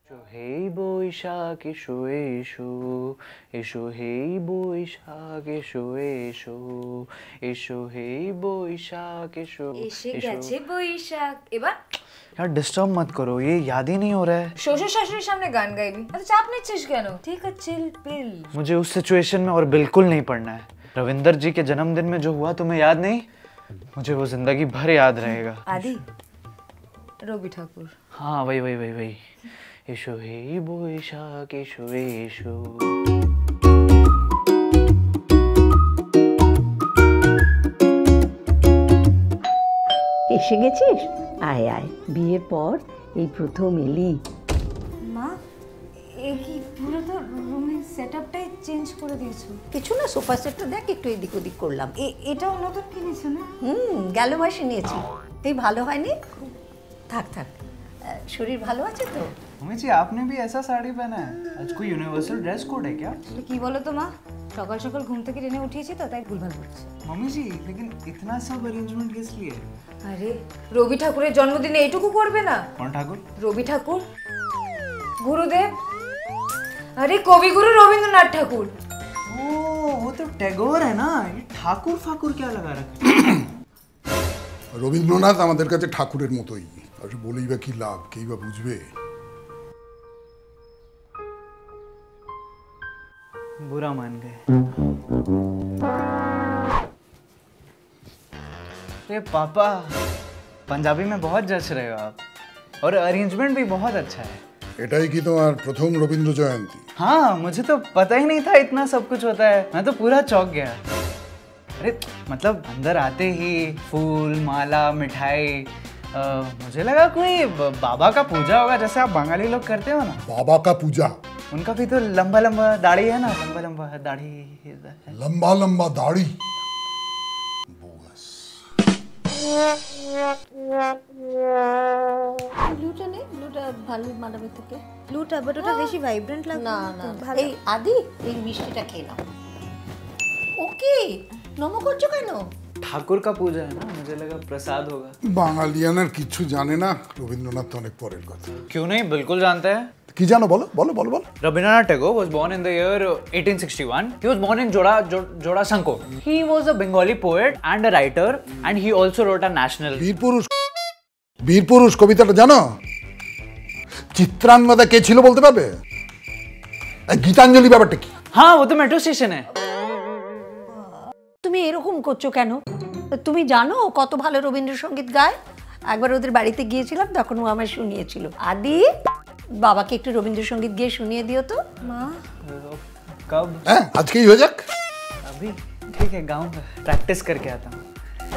হেই বৈশাখ এসো এসো এসো হেই বৈশাখ এসো এসো এসো হেই বৈশাখ এসো এসে গেছে বৈশাখ। এবার यार डिस्टर्ब मत करो, ये याद ही नहीं हो रहा है। শ্বশুর শাশুড়ির সামনে গান গাইবি? এত চাপ নিচ্ছিস কেন? ঠিক আছে, চিল পিল। मुझे उस सिचुएशन में और बिल्कुल नहीं पढ़ना है। रविंदर जी के जन्मदिन में जो हुआ तुम्हें याद नहीं? मुझे वो जिंदगी भर याद रहेगा। आदि रवि ठाकुर। हाँ वही वही वही वही। एशो हे বৈশাখ এসো এসো। এসে গেছিস? আয় আয়, বিয়ের পর এই প্রথম এলি। মা, এ কি পুরো তো রুমের সেটআপটাই চেঞ্জ করে দিয়েছো? কিছু না, সোফা সেটটা দেখ একটু এদিক ওদিক করলাম। এটাও নতুন কিনেছো না? গেল মাসে নিয়েছি। এই ভালো হয়নি? থাক থাক। শরীর ভালো আছে তো? मम्मी जी आपने भी ऐसा साड़ी पहना है? आज कोई यूनिवर्सल ड्रेस कोड है क्या? কি বলো তো মা, সকাল সকাল ঘুম থেকে টেনে উঠিয়েছি তো তাই ভুলভাল করছি। मम्मी जी लेकिन इतना सब अरेंजमेंट किस लिए? আরে রবি ঠাকুরের জন্মদিনে এইটুকু করবে না? कौन ठाकुर? রবি ঠাকুর, গুরুদেব, আরে কবিগুরু রবীন্দ্রনাথ ঠাকুর। ओ वो तो टैगोर है ना, ये ठाकुर फाकुर क्या लगा रखा है? রবীন্দ্রনাথ আমাদের কাছে ঠাকুরের মতোই। আর বলেই বা কি লাভ, কেই বা বুঝবে? बुरा मान गए। ये पापा पंजाबी में बहुत जच रहे हो आप, और अरेंजमेंट भी बहुत अच्छा है। এটাই কি তোমার প্রথম রবীন্দ্র জয়ন্তী? हाँ मुझे तो पता ही नहीं था इतना सब कुछ होता है, मैं तो पूरा चौंक गया। अरे मतलब अंदर आते ही फूल माला मिठाई, मुझे लगा कोई बाबा का पूजा होगा जैसे आप बंगाली लोग करते हो ना। বাবা কা পূজা? उनका भी तो लंबा लंबा दाढ़ी है ना, लंबा लंबा दाढ़ी। লম্বা লম্বা দাড়ি। ব্লুটা নেই? ব্লুটা ভালো মানাবে তোকে। ব্লুটা বাট ওটা বেশি ভাইব্রেন্ট লাগবে না না, এই আদি এই মিষ্টিটা খেয়ে নাও। ওকে, নমো করছো কেন? ठाकुर का पूजा है ना, मुझे लगा प्रसाद होगा। বাঙালিয়ানার কিচ্ছু জানে না, রবীন্দ্রনাথ তো অনেক পরের কথা। क्यों नहीं, बिल्कुल जानते हैं। কি জানো বলো বলো বলো বলো। Rabindranath Tagore was born in the year 1861. He was born in Jorasanko. He was a Bengali poet and a writer, and he also wrote a national. বীরপুরুষ কবিতাটা জানো? চিত্রাঙ্গদা কে ছিল বলতে পারবে? গীতাঞ্জলি ব্যাপারটা কি? हाँ वो तो मेट्रो स्टेशन है। তুমি এরকম করছো কেন? তুমি জানো ও কত ভালো রবীন্দ্রসঙ্গীত গায়? একবার ওদের বাড়িতে গিয়েছিলাম, তখন ও আমায় শুনিয়েছিল। আদি, বাবাকে একটু রবীন্দ্রসঙ্গীত গিয়ে শুনিয়ে দিও তো। মা कब? হ্যাঁ আজকেই হয়ে যাক। अभी ठीक है, गाऊंगा, प्रैक्टिस करके आता हूँ।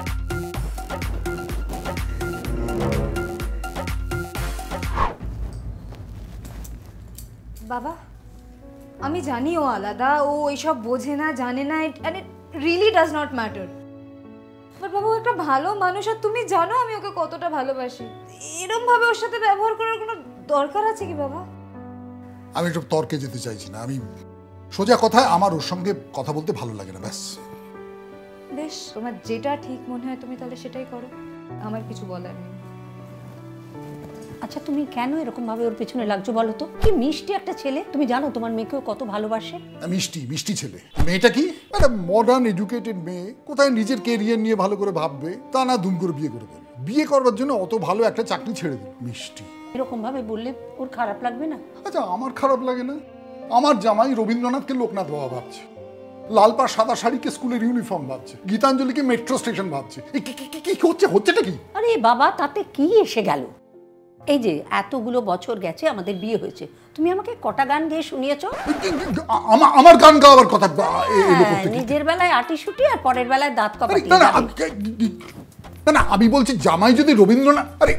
বাবা, আমি জানি ও আলাদা, ও এইসব বোঝে না, জানে না, and it really does not matter. But বাবা, ও একটা ভালো মানুষ, আর তুমি জানো আমি ওকে কতটা ভালোবাসি। এরকম ভাবে ওর সাথে ব্যবহার করার কোনো দরকার আছে কি বাবা? আমি একটু তর্কে যেতে চাইছি না, আমি সোজা কথায় আমার ওর সঙ্গে কথা বলতে ভালো লাগে না, ব্যাস। বেশ, তোমার যেটা ঠিক মনে হয় তুমি তাহলে সেটাই করো, আমার কিছু বলার নেই। আচ্ছা, তুমি কেন এরকম ভাবে ওর পেছনে লাগছো বলো তো? কি মিষ্টি একটা ছেলে, তুমি জানো তোমার মেয়েকেও কত ভালোবাসে। মিষ্টি মিষ্টি ছেলে। মেয়েটা কি একটা মডার্ন এডুকেটেড মেয়ে, কোথায় নিজের কেরিয়ার নিয়ে ভালো করে ভাববে, তা না দুম করে বিয়ে করে দেবে। বিয়ে করবার জন্য অত ভালো একটা চাকরি ছেড়ে দিল। মিষ্টি এরকম ভাবে বললে ওর খারাপ লাগবে না? আচ্ছা, আমার খারাপ লাগে না? আমার জামাই রবীন্দ্রনাথকে লোকনাথ বাবা ভাবছে, লালপা সাদা শাড়িকে স্কুলের ইউনিফর্ম ভাবছে, গীতাঞ্জলিকে মেট্রো স্টেশন ভাবছে। কি হচ্ছেটা কি? আরে বাবা, তাতে কি এসে গেল? এই যে এতগুলো বছর গেছে আমাদের বিয়ে হয়েছে, তুমি আমাকে কটা গান গেয়ে শুনিয়েছো? আমার গান গাওয়ার কথা নিজের বেলায় আটিশুটি আর পরের বেলায় দাঁত কপাটি। না না, আমি বলছি জামাই যদি রবীন্দ্রনাথ, আরে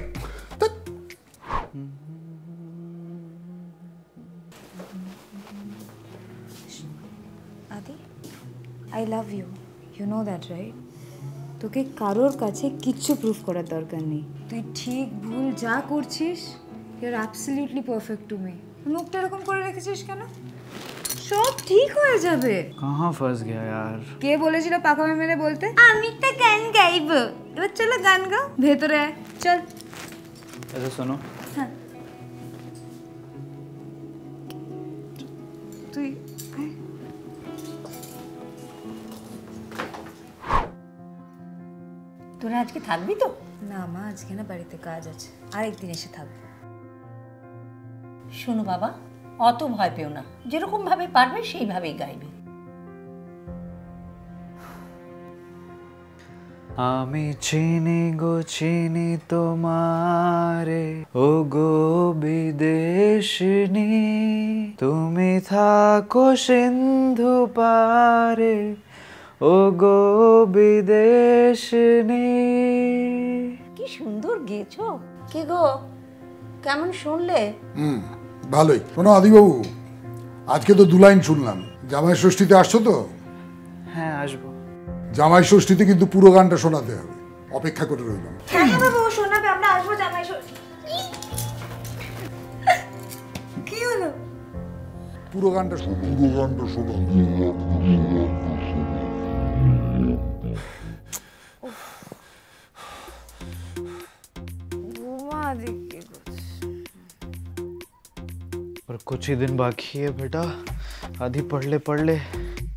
Adi, I love you, you know that right? তোকে কারোর কাছে কিচ্ছু প্রুফ করার দরকার নেই। তুই ঠিক ভুল যা করছিস, you are absolutely perfect to me. মুখটা এরকম করে রেখেছিস কেন? সব ঠিক হয়ে যাবে। कहाँ फंस गया यार? কে বলেছিল পাকামে মেরে বলতে? আমি একটা গান গাইবো। এবার চলো গান গাও, ভেতরে আয়, চল। ऐसे सुनो। হ্যাঁ। তুই আয়। তোরা আজকে থাকবি তো? না মা, আজকে না বাড়িতে কাজ আছে, আরেকদিন এসে থাকবো। শোনো বাবা, অত ভয় পেও না, যেরকম ভাবে পারবে সেইভাবেই গাইবে। আমি চিনি গো চিনি তোমারে, ও গো বিদেশিনী, তুমি থাকো সিন্ধু পারে, ও গো বিদেশিনী। কি সুন্দর গেয়েছো। কি গো, কেমন শুনলে? ভালোই। শোনো আদিবাবু, আজকে তো 2 লাইন শুনলাম। জামাই ষষ্ঠীতে আসছো তো? হ্যাঁ আসবো। জামাই ষষ্ঠীতে কিন্তু পুরো গানটা শোনাতে হবে, অপেক্ষা করে রইলাম। কেন বাবা, ও শোনাবে, আমরা আসবো জামাই ষষ্ঠী। কি হলো? পুরো গানটা শোনো। ঘুমা দেখে। और कुछ ही दिन बाकी है बेटा, आधी पढ़ ले